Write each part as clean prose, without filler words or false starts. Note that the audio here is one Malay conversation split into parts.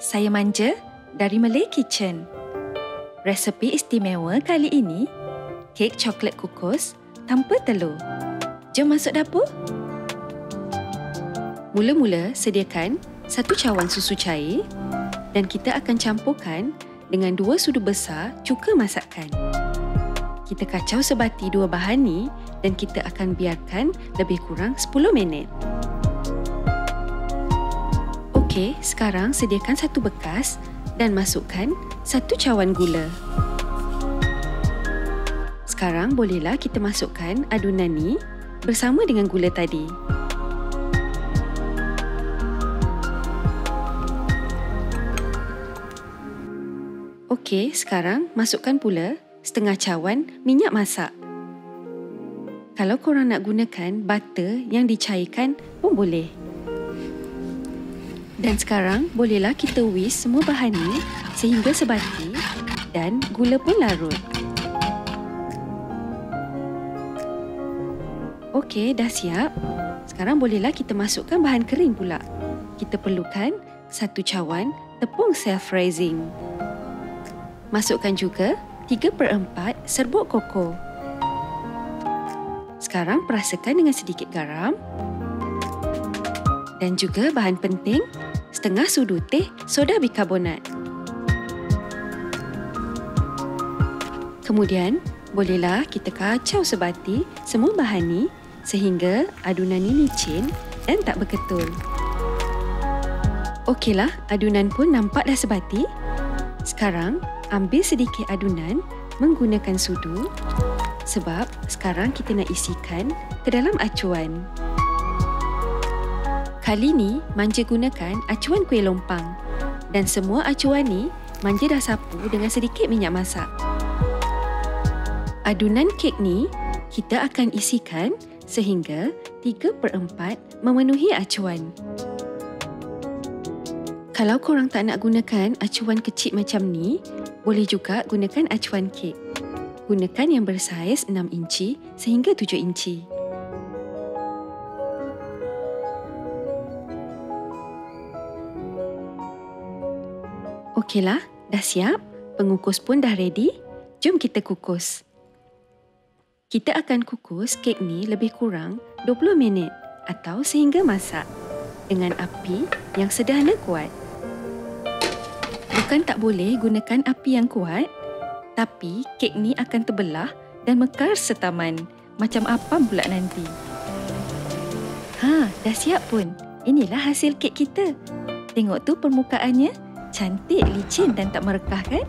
saya Manja dari Malay Kitchen. Resepi istimewa kali ini, kek coklat kukus tanpa telur. Jom masuk dapur. Mula-mula sediakan 1 cawan susu cair dan kita akan campurkan dengan 2 sudu besar cuka masakan. Kita kacau sebati 2 bahan ni dan kita akan biarkan lebih kurang 10 minit. Okey, sekarang sediakan 1 bekas dan masukkan 1 cawan gula. Sekarang bolehlah kita masukkan adunan ni bersama dengan gula tadi. Okey, sekarang masukkan pula setengah cawan minyak masak. Kalau korang nak gunakan butter yang dicairkan pun boleh. Dan sekarang bolehlah kita whisk semua bahan ni sehingga sebati dan gula pun larut. Okey, dah siap. Sekarang bolehlah kita masukkan bahan kering pula. Kita perlukan 1 cawan tepung self-raising. Masukkan juga 3/4 serbuk koko. Sekarang perasakan dengan sedikit garam. Dan juga bahan penting, setengah sudu teh soda bikarbonat. Kemudian, bolehlah kita kacau sebati semua bahan ni sehingga adunan ni licin dan tak berketul. Okeylah, adunan pun nampak dah sebati. Sekarang, ambil sedikit adunan menggunakan sudu sebab sekarang kita nak isikan ke dalam acuan. Kali ni, Manja gunakan acuan kuih lompang dan semua acuan ni Manja dah sapu dengan sedikit minyak masak. Adunan kek ni kita akan isikan sehingga 3/4 memenuhi acuan. Kalau korang tak nak gunakan acuan kecil macam ni, boleh juga gunakan acuan kek. Gunakan yang bersaiz 6 inci sehingga 7 inci. Okeylah, dah siap. Pengukus pun dah ready. Jom kita kukus. Kita akan kukus kek ni lebih kurang 20 minit atau sehingga masak dengan api yang sederhana kuat. Bukan tak boleh gunakan api yang kuat, tapi kek ni akan terbelah dan mekar setaman. Macam apa pula nanti? Dah siap pun. Inilah hasil kek kita. Tengok tu permukaannya. Cantik, licin dan tak merekah kan?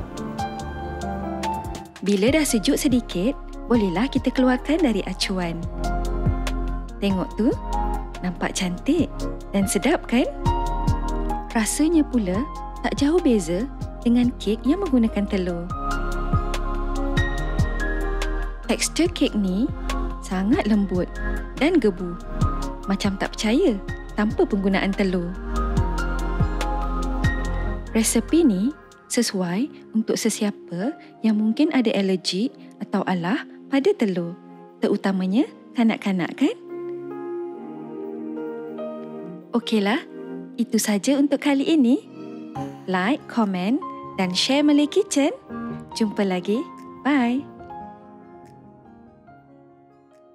Bila dah sejuk sedikit, bolehlah kita keluarkan dari acuan. Tengok tu, nampak cantik dan sedap kan? Rasanya pula tak jauh beza dengan kek yang menggunakan telur. Tekstur kek ni sangat lembut dan gebu. Macam tak percaya tanpa penggunaan telur. Resepi ni sesuai untuk sesiapa yang mungkin ada alergi atau alah pada telur, terutamanya kanak-kanak kan? Okeylah, itu saja untuk kali ini. Like, komen dan share Malay Kitchen. Jumpa lagi. Bye.